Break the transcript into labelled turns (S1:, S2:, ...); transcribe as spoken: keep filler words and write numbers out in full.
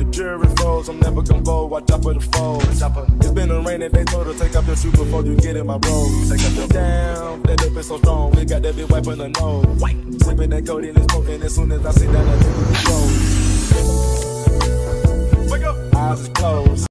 S1: the jury froze. I'm never gon' go, watch out for the foes. It's been a rain and they told her take off your shoe before you get in my road. Take off your down, that dope is so strong. We got that bitch wiping the nose. Sipping that codeine and smoking as soon as I see that.